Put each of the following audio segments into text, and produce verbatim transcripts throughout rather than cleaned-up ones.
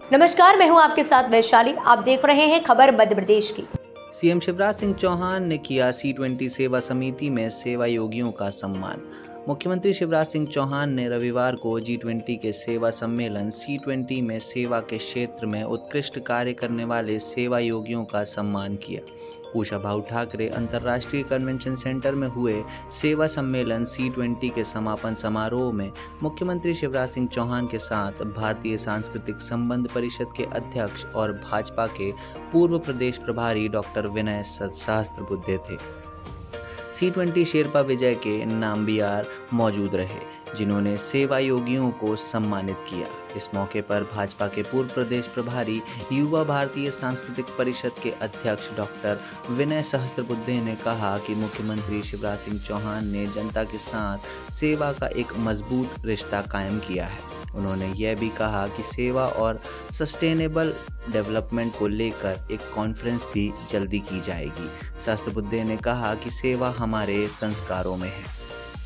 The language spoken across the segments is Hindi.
नमस्कार, मैं हूं आपके साथ वैशाली। आप देख रहे हैं खबर मध्य प्रदेश की। सीएम शिवराज सिंह चौहान ने किया सी ट्वेंटी सेवा समिति में सेवा योगियों का सम्मान। मुख्यमंत्री शिवराज सिंह चौहान ने रविवार को जी ट्वेंटी के सेवा सम्मेलन सी ट्वेंटी में सेवा के क्षेत्र में उत्कृष्ट कार्य करने वाले सेवा योगियों का सम्मान किया। कुशाभाऊ ठाकरे अंतर्राष्ट्रीय कन्वेंशन सेंटर में हुए सेवा सम्मेलन सी ट्वेंटी के समापन समारोह में मुख्यमंत्री शिवराज सिंह चौहान के साथ भारतीय सांस्कृतिक संबंध परिषद के अध्यक्ष और भाजपा के पूर्व प्रदेश प्रभारी डॉक्टर विनय सहस्त्रबुद्धे थे। सी ट्वेंटी शेरपा विजय के नामबियार मौजूद रहे, जिन्होंने सेवा योगियों को सम्मानित किया। इस मौके पर भाजपा के पूर्व प्रदेश प्रभारी युवा भारतीय सांस्कृतिक परिषद के अध्यक्ष डॉक्टर विनय सहस्त्रबुद्धे ने कहा कि मुख्यमंत्री शिवराज सिंह चौहान ने जनता के साथ सेवा का एक मजबूत रिश्ता कायम किया है। उन्होंने यह भी कहा कि सेवा और सस्टेनेबल डेवलपमेंट को लेकर एक कॉन्फ्रेंस भी जल्दी की जाएगी। सहस्त्रबुद्धे ने कहा कि सेवा हमारे संस्कारों में है।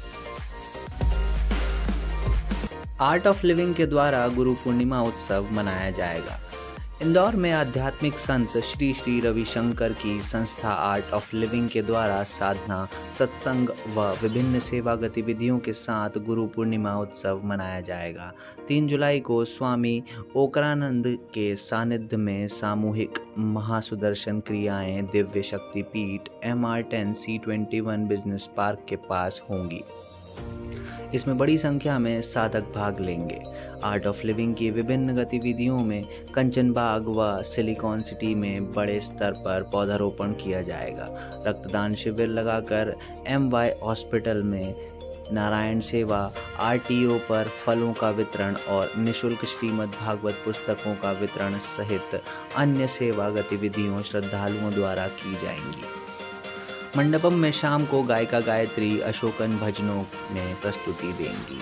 आर्ट ऑफ लिविंग के द्वारा गुरु पूर्णिमा उत्सव मनाया जाएगा। इंदौर में आध्यात्मिक संत श्री श्री रविशंकर की संस्था आर्ट ऑफ लिविंग के द्वारा साधना, सत्संग व विभिन्न सेवा गतिविधियों के साथ गुरु पूर्णिमा उत्सव मनाया जाएगा। तीन जुलाई को स्वामी ओकरानंद के सानिध्य में सामूहिक महासुदर्शन क्रियाएं Divya Shakti Peeth M R ten C twenty one business park के पास होंगी। इसमें बड़ी संख्या में साधक भाग लेंगे। आर्ट ऑफ लिविंग की विभिन्न गतिविधियों में कंचनबाग व सिलिकॉन सिटी में बड़े स्तर पर पौधारोपण किया जाएगा। रक्तदान शिविर लगाकर एम वाई हॉस्पिटल में नारायण सेवा, आर टी ओ पर फलों का वितरण और निःशुल्क श्रीमद् भागवत पुस्तकों का वितरण सहित अन्य सेवा गतिविधियों श्रद्धालुओं द्वारा की जाएंगी। मंडपम में शाम को गायिका गायत्री अशोकन भजनों में प्रस्तुति देंगी।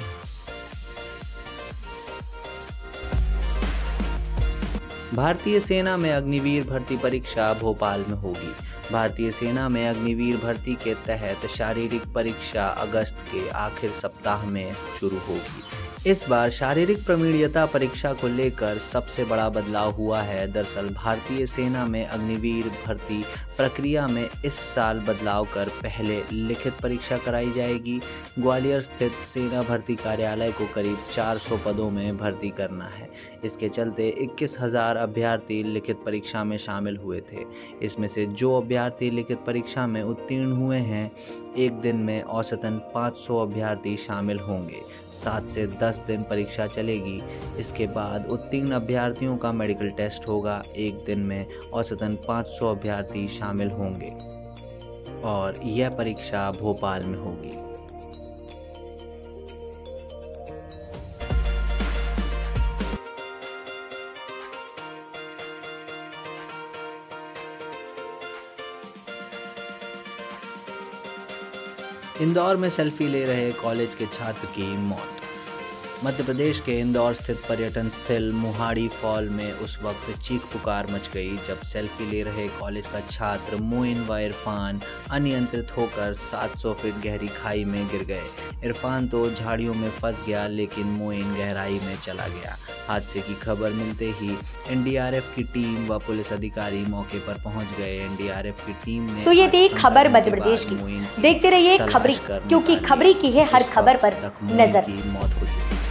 भारतीय सेना में अग्निवीर भर्ती परीक्षा भोपाल में होगी। भारतीय सेना में अग्निवीर भर्ती के तहत शारीरिक परीक्षा अगस्त के आखिर सप्ताह में शुरू होगी। इस बार शारीरिक प्रवीणता परीक्षा को लेकर सबसे बड़ा बदलाव हुआ है। दरअसल भारतीय सेना में अग्निवीर भर्ती प्रक्रिया में इस साल बदलाव कर पहले लिखित परीक्षा कराई जाएगी। ग्वालियर स्थित सेना भर्ती कार्यालय को करीब चार सौ पदों में भर्ती करना है। इसके चलते इक्कीस हजार अभ्यर्थी लिखित परीक्षा में शामिल हुए थे। इसमें से जो अभ्यर्थी लिखित परीक्षा में उत्तीर्ण हुए हैं, एक दिन में औसतन पाँच सौ अभ्यर्थी शामिल होंगे। सात से दस दिन परीक्षा चलेगी। इसके बाद उत्तीर्ण अभ्यर्थियों का मेडिकल टेस्ट होगा। एक दिन में औसतन पाँच सौ अभ्यर्थी शामिल होंगे और यह परीक्षा भोपाल में होगी। इंदौर में सेल्फी ले रहे कॉलेज के छात्र की मौत। मध्य प्रदेश के इंदौर स्थित पर्यटन स्थल मुहाड़ी फॉल में उस वक्त चीख पुकार मच गई जब सेल्फी ले रहे कॉलेज का छात्र मोइन व इरफान अनियंत्रित होकर सात सौ फीट गहरी खाई में गिर गए। इरफान तो झाड़ियों में फंस गया, लेकिन मोइन गहराई में चला गया। हादसे की खबर मिलते ही एन डी आर एफ की टीम व पुलिस अधिकारी मौके पर पहुंच गए। एन डी आर एफ की टीम ने तो ये थी खबर मध्य प्रदेश की। देखते रहिए खबरी, क्योंकि खबरी की है हर खबर पर नजर। मौत हो चुकी।